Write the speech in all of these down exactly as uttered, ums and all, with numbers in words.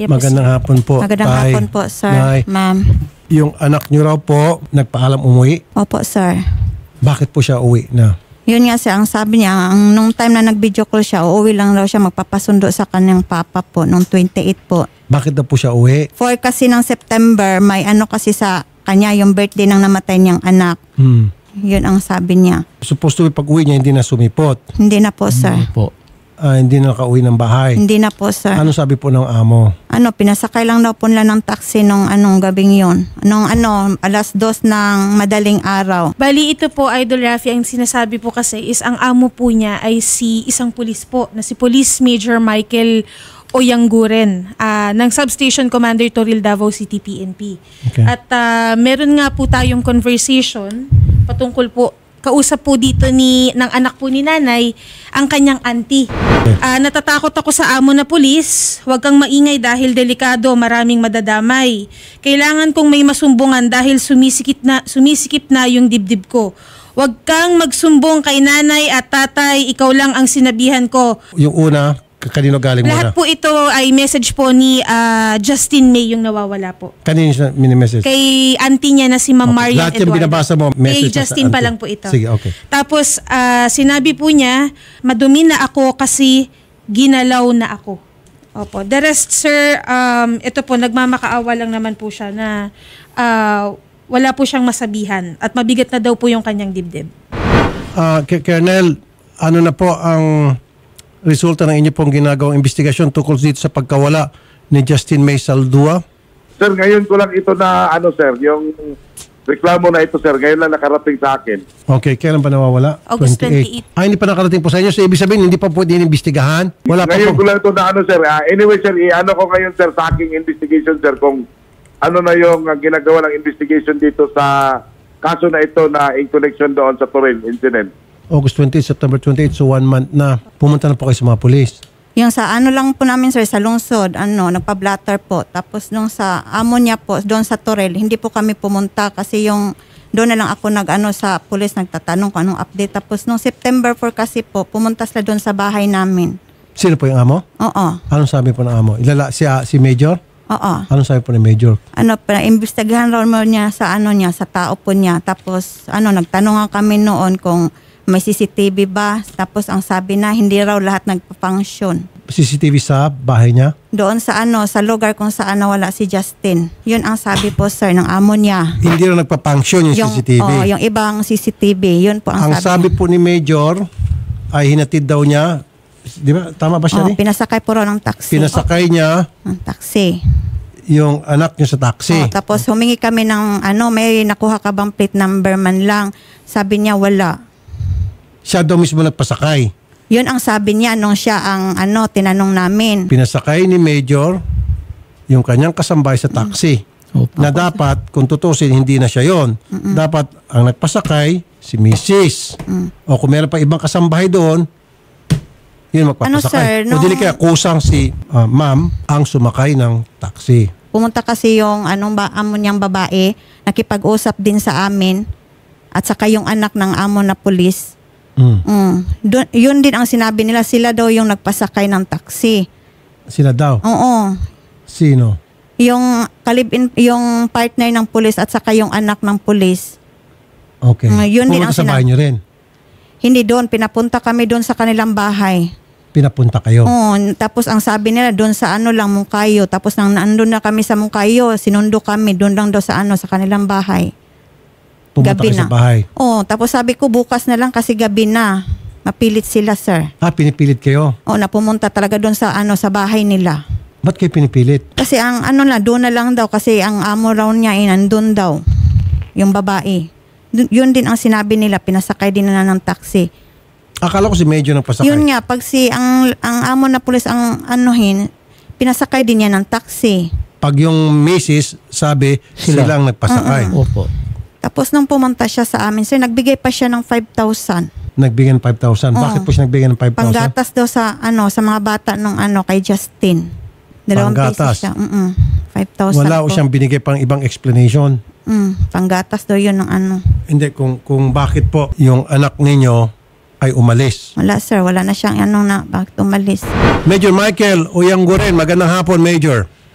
Yeah, Magandang hapon po. Magandang Tay, hapon po, sir. Nay. Ma'am. Yung anak niyo raw po, nagpaalam umuwi. Opo, sir. Bakit po siya uwi na? Yun nga, sir, ang sabi niya, ang, nung time na nag-video call siya, uuwi lang daw siya magpapasundo sa kanyang papa po, nung twenty-eight po. Bakit na po siya uwi? For kasi ng September, may ano kasi sa kanya, yung birthday ng namatay niyang anak. Hmm. Yun ang sabi niya. Supposed to be pag uwi niya, hindi na sumipot. Hindi na po, sir. po. Ah, hindi na nakauwi ng bahay. Hindi na po, sir. Ano sabi po ng amo? Ano, pinasakay lang daw po nila ng taxi nung anong gabing yun. Nung ano, alas dos ng madaling araw. Bali, ito po, Idol Rafi, ang sinasabi po kasi is ang amo po niya ay si isang pulis po, na si Police Major Michael Oyangguren uh, ng Substation Commander Toril, Davao City, P N P. Okay. At uh, meron nga po tayong conversation patungkol po, kausap po dito ni ng anak po ni nanay ang kanyang auntie. Uh, natatakot ako sa amo na pulis. Huwag kang maingay dahil delikado, maraming madadamay. Kailangan kong may masumbungan dahil sumisikip na, sumisikip na yung dibdib ko. Huwag kang magsumbong kay nanay at tatay, ikaw lang ang sinabihan ko. Yung una, kanino galing Lahat muna? po ito ay message po ni uh, Justin May yung nawawala po. Kanino siya mini-message? Kay auntie niya na si Ma'am Okay. Marian Lahat yung Eduardo. binabasa mo, message Kay na sa Justin pa auntie. lang po ito. Sige, okay. Tapos, ah, sinabi po niya, madumi na ako kasi ginalaw na ako. Opo. The rest, sir, um, ito po, nagmamakaawa lang naman po siya na ah, wala po siyang masabihan at mabigat na daw po yung kanyang dibdib. Ah, K- Colonel, ano na po ang resulta ng inyo pong ginagawang investigasyon tungkol dito sa pagkawala ni Justin May Saldua? Sir, ngayon ko lang ito na, ano sir, yung reklamo na ito sir, ngayon lang nakarating sa akin. Okay, kailan ba nawawala? August twenty-eight. Ah, hindi pa nakarating po sa inyo. So, ibig sabihin, hindi pa po inimbestigahan? Wala pa Ngayon po. ko lang ito na ano sir, Ah, anyway sir, i-ano ko ngayon sir sa aking investigation sir kung ano na yung uh, ginagawa ng investigation dito sa kaso na ito na in connection doon sa Toril incident. August twenty-eight, September twenty-eight, so one month na. Pumunta na po kayo sa mga polis. Yung sa ano lang po namin, sir, sa lungsod, ano, nagpa-blatter po. Tapos nung sa amo niya po, doon sa Toril, hindi po kami pumunta kasi yung doon na lang ako nag-ano sa pulis, nagtatanong kung anong update. Tapos nung September four kasi po, pumunta sila doon sa bahay namin. Sino po yung amo? Oo. Anong sabi po ng amo? Ilala, si, ah, si Major? Oo. Anong sabi po ni Major? Ano, imbestigahan raw mo niya sa ano niya, sa tao po niya. Tapos, ano, nagtanong nga kami noon kung may C C T V ba. Tapos, ang sabi na, hindi raw lahat nagpa-function. C C T V sa bahay niya? Doon sa ano, sa lugar kung saan nawala si Justin. Yun ang sabi po, sir, ng amo niya. Hindi rin nagpa-function yung, C C T V. Oh, yung ibang C C T V. Yun po ang, Ang sabi po ni Major ay hinatid daw niya, di ba? Tama ba siya? Oh, ni? pinasakay po raw ng taxi. Pinasakay niya Ng taxi. yung anak niya sa taxi. Oh, tapos humingi kami ng ano, may nakuha ka bang plate number man lang. Sabi niya wala. Siya daw mismo nagpasakay. Yun ang sabi niya nung siya ang ano, tinanong namin. Pinasakay ni Major yung kanyang kasambay sa taxi. Na dapat, kung tutusin, hindi na siya yon. Dapat, ang nagpasakay, si Missus O kung meron pa ibang kasambahay doon, yun magpapasakay. Ano, sir, O nung- dili kaya kusang si ah, ma'am ang sumakay ng taxi. Pumunta kasi yung anong ba, amo niyang babae, nakipag-usap din sa amin. At saka yung anak ng amo na pulis. Mm. Mm. Dun, yun din ang sinabi nila, sila daw yung nagpasakay ng taxi. Sila daw. Oo. Sino? Yung kalibin, yung partner ng pulis at saka yung anak ng pulis. Okay. Mm, yun din Pumunta ang sa sinab- bahay niyo rin. Hindi doon, pinapunta kami doon sa kanilang bahay. Pinapunta kayo. Oo, tapos ang sabi nila doon sa ano lang, Mungkayo. Tapos nang naandun na kami sa Mungkayo, sinundo kami doon lang daw sa ano, sa kanilang bahay. Pumunta gabi kayo sa na. bahay. Oo, tapos sabi ko bukas na lang kasi gabi na. Mapilit sila, sir. Ah, pinipilit kayo. Oo, napumunta talaga doon sa ano, sa bahay nila. Ba't kayo pinipilit? Kasi ang ano na, doon na lang daw kasi ang amo raw niya ay nandun daw. Yung babae. Dun- yun din ang sinabi nila, pinasakay din na ng taxi. Akala ko si Major ng pasakay. Yun nga, pag si ang, ang amo na pulis ang anuhin, pinasakay din niya ng taxi. Pag yung missus sabi, Sila. silang nagpasakay. Opo. Tapos nung pumunta siya sa amin, sir, nagbigay pa siya ng five thousand. Nagbigay ng five thousand. Oo. Bakit po siya nagbigay ng five thousand? Panggatas daw sa ano sa mga bata nung ano kay Justin. Dalawang Panggatas? pesos siya. Mm-mm. five thousand Wala o po. siyang binigay pang ibang explanation. Mm, panggatas daw yun ng ano. Hindi, kung, kung bakit po yung anak ninyo ay umalis. Wala, sir. Wala na siyang ano na bakit umalis. Major Michael Oyangguren, magandang hapon, Major.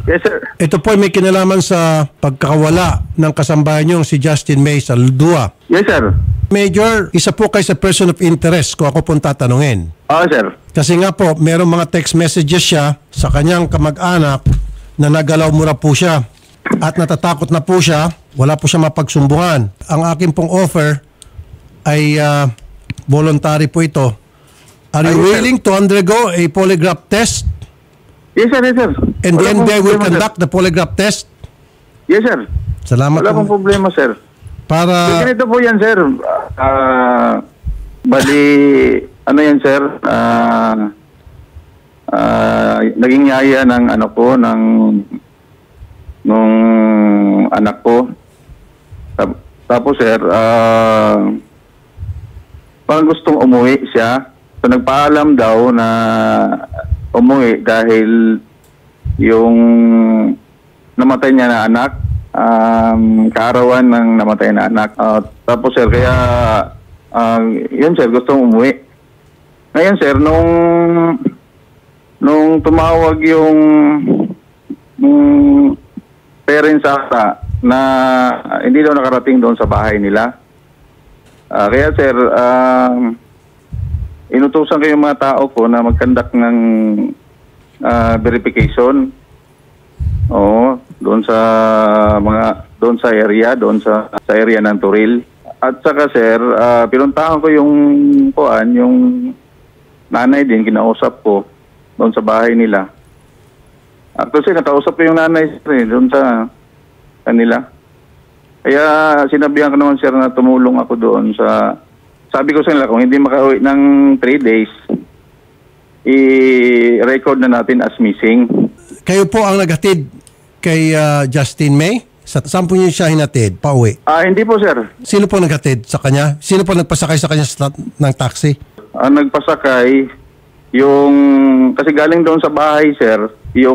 Yes, sir. Ito po ay may kinalaman sa pagkakawala ng kasambahan niyong si Justin May sa Dua. Yes, sir. Major, isa po kayo sa person of interest kung ako pong tatanungin. Oo, sir. Kasi nga po, merong mga text messages siya sa kanyang kamag-anak na nagalaw mura po siya at natatakot na po siya, wala po siya mapagsumbungan. Ang akin pong offer ay uh, voluntary po ito. Are you Ayun, willing to undergo a polygraph test? Yes, sir. Yes, sir. And Wala then pong they will problema, conduct the polygraph test? Sir. Yes, sir. Salamat Wala pong po. problema, sir. So, Para, ganito po yan, sir. Ah, bali, ano yan, sir? Ah, ah, naging yaya ng ano po, ng nung anak ko. Tap- Tapos, sir, ah, parang gustong umuwi siya. So, nagpaalam daw na umuwi dahil yung namatay niya na anak, um, kaarawan ng namatay na anak. Uh, tapos, sir, kaya, uh, yun, sir, gustong umuwi. Ngayon, sir, nung, nung tumawag yung, yung parents ata na hindi daw nakarating doon sa bahay nila. Uh, kaya, sir, um, inutusan ko yung mga tao ko na mag-conduct ng uh, verification. Oo, doon sa mga doon sa area, doon sa sa area ng Toril. At saka, sir, uh, pinuntahan ko yung kuan, yung nanay din kinausap ko doon sa bahay nila. Actually, nakausap ko yung nanay, sir, doon sa kanila. Kaya sinabihan ko naman, sir, na tumulong ako doon sa... Sabi ko sa nila, kung hindi makauwi ng three days, i-record na natin as missing. kayo po ang naghatid kay uh, Justin May? Sa, saan po niyo siya hinatid? Pauwi? Ah, hindi po, sir. Sino po naghatid sa kanya? Sino po nagpasakay sa kanya sa, ng taxi? Ang nagpasakay, yung... Kasi galing doon sa bahay, sir, yung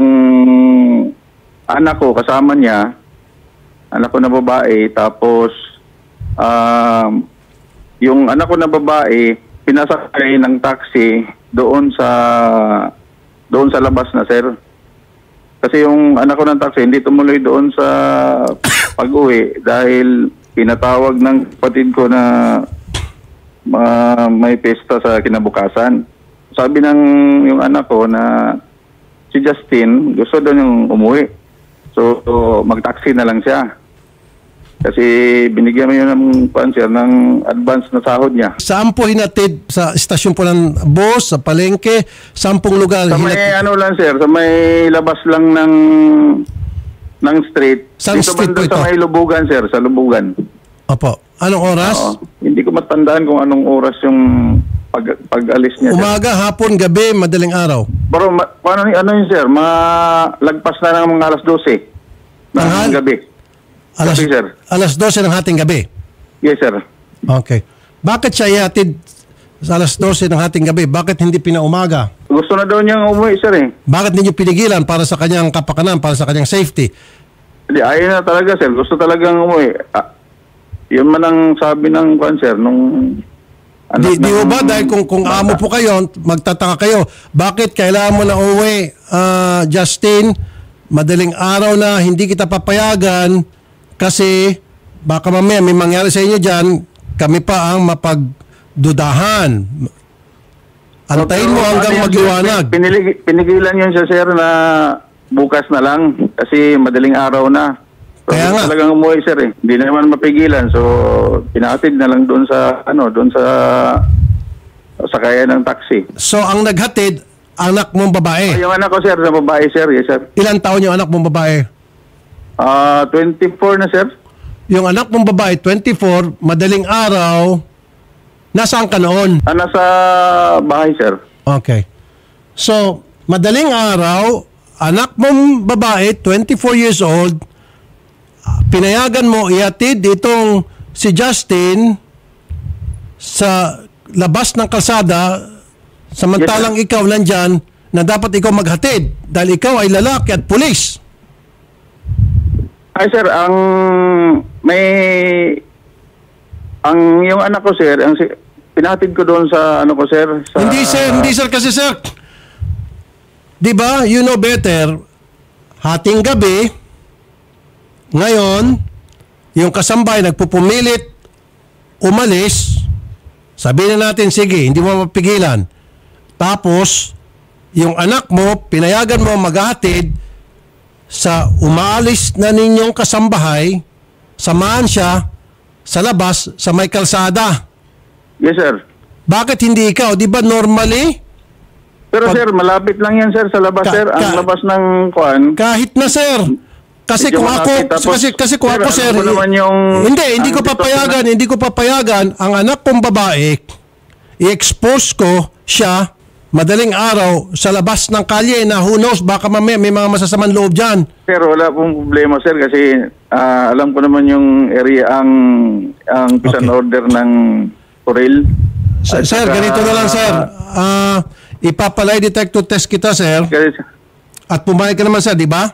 anak ko, kasama niya, anak ko na babae, tapos... Um, yung anak ko na babae, pinasakay ng taxi doon sa doon sa labas na, sir. Kasi yung anak ko ng taxi hindi tumuloy doon sa pag-uwi dahil pinatawag ng kapatid ko na uh, may pesta sa kinabukasan. Sabi ng yung anak ko na si Justin gusto daw niyang umuwi. So, so mag-taxi na lang siya. Kasi binigyan mo yun ng, sir, ng advance na sahod niya. Saan po hinatid? Sa estasyon po ng bus, sa palengke? Saan pong lugar? Sa may hinatid? ano lang, sir, sa may labas lang ng ng street. Saan Dito street po banda ito? sa may Lubugan, sir, sa Lubugan. Opo. Anong oras? Oo. Hindi ko matandaan kung anong oras yung pag, pag-alis niya. Umaga, hapon, gabi, madaling araw. Pero ma, paano, ano yun, sir? Mga lagpas na ng mga alas dose Tanghal? ng gabi. Alas, Gabi, sir. alas dose ng hating gabi. Yes, sir. Okay. Bakit siya ihatid sa alas dose ng hating gabi? Bakit hindi pinaumaga? Gusto na daw niyang umuwi, sir, eh. Bakit ninyo pinigilan para sa kanyang kapakanan, para sa kanyang safety? Hindi, ayaw na talaga, sir. Gusto talagang umuwi. Ah, yun man ang sabi ng cancer nung... Di, di ng- mo ba dahil kung, kung amo po kayo, magtataka kayo, bakit kailangan mo na umuwi, ah, Justin, madaling araw na, hindi kita papayagan kasi baka mamaya may mangyari sa inyo dyan, kami pa ang mapagdudahan. Antayin mo hanggang Ano yan, magliwanag. sir? Pinilig, pinigilan yun siya, sir, na bukas na lang kasi madaling araw na. So, Kaya nga. talagang umuwi, sir, eh. Hindi na naman mapigilan. So, pinatid na lang doon sa, ano, doon sa sakayan ng taxi. So ang naghatid, anak mong babae. Ay, yung anak ko, sir, na babae, sir. Yes, sir. Ilang taon yung anak mong babae? Ah, twenty-four na, sir. Yung anak mong babae, twenty-four, madaling araw, nasaan ka noon? Ah, nasa bahay, sir. Okay. So, madaling araw, anak mong babae, twenty-four years old, pinayagan mo ihatid itong si Justin sa labas ng kalsada, samantalang Yes, ikaw nandyan na dapat ikaw maghatid dahil ikaw ay lalaki at pulis. Ay, sir, ang may ang yung anak ko, sir, ang si- pinatid ko doon sa ano ko, sir, sa Hindi sir, hindi sir kasi sir. 'Di ba? You know better. hating gabi, ngayon, yung kasambahay nagpupumilit, umalis, sabihin na natin, sige, hindi mo mapigilan. Tapos, yung anak mo, pinayagan mo maghahatid sa umaalis na ninyong kasambahay, samahan siya sa labas, sa may kalsada. Yes, sir. Bakit hindi ikaw? Di ba normally? Pero Pag- sir, malapit lang yan, sir, sa labas, Ka- sir. Ang ka- labas ng kuan. Kahit na, sir. Kasi Medyo kung ako, malapit. Tapos, kasi, kasi kung sir, ako, alam sir, ko naman yung- hindi, hindi ko ang papayagan, hindi ko papayagan ang anak kong babae, i-expose ko siya madaling araw sa labas ng kalye na who knows, baka mamaya may mga masasamang loob dyan. Sir, wala pong problema, sir, kasi ah, alam ko naman yung area, ang ang peace and Okay. order ng Toril. Sir, At sir, saka- ganito na lang, sir. Ah, ipapalay detector test kita, sir. Kasi- At pumayag ka naman, sir, di ba?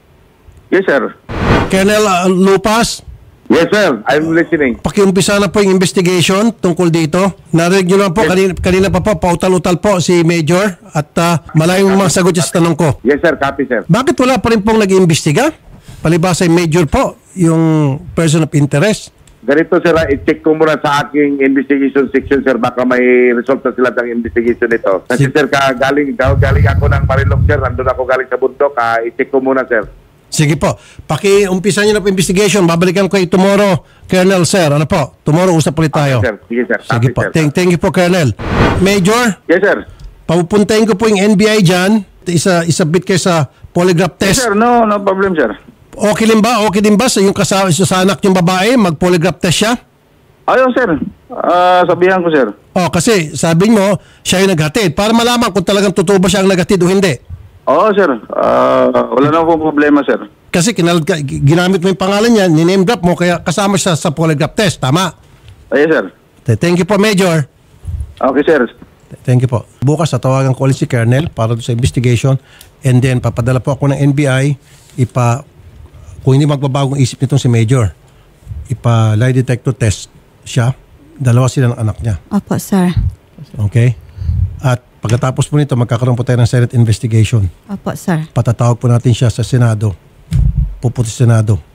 Yes, sir. Colonel ah, Lupas, Yes, sir. I'm listening. pakiumpisa na po yung investigation tungkol dito. Narinig nyo naman po, kanina, kanina pa po, pautal-utal po si Major at uh, malayong mga sagot niya sa tanong ko. Yes, sir. Copy, sir. Bakit wala pa rin pong nag-iimbestiga? Palibasa yung Major po, yung person of interest. Ganito, sir, ah, i-check ko muna sa aking investigation section, sir. Baka may result na sila ng investigation nito. Kasi, Sige. sir, ka, galing, galing ako ng Marilog, sir. Nandun ako galing sa bundok. Ah, i-check ko muna, sir. Sige po, pakiumpisa nyo na po investigation. Babalikan ko kayo tomorrow, Colonel, sir. Ano po? Tomorrow usap ulit tayo. Sir, sige, sir. Sige Copy, po. sir. Thank, thank you po, Colonel. Major, Yes, sir. papupuntahin ko po yung N B I dyan. Isa, isabit kayo sa polygraph Yes, test. sir. No, no problem, sir. Okay din ba? Okay din ba sa yung kasama sa anak yung babae, mag-polygraph test siya? Ayun, sir. Ah, sabihan ko, sir. Oh, kasi sabi mo, siya yung naghatid. Para malaman kung talagang totoo ba siya ang naghatid o hindi. Oo, sir. Ah, wala na pong problema, sir. Kasi kinal ginamit mo yung pangalan niya, niname drop mo, kaya kasama siya sa polygraph test. Tama? Ah, yes, sir. Thank you po, Major. Okay, sir. Thank you po. Bukas, tatawagan ko ulit si Colonel para doon sa investigation. And then, papadala po ako ng N B I. Ipa, kung hindi magbabagong isip nitong si Major, ipa lie detector test siya. Dalawa sila ng anak niya. Opo, sir. Okay? At pagkatapos po nito, magkakaroon po tayo ng Senate investigation. Opo, sir. Patatawag po natin siya sa Senado. Pupunta sa Senado.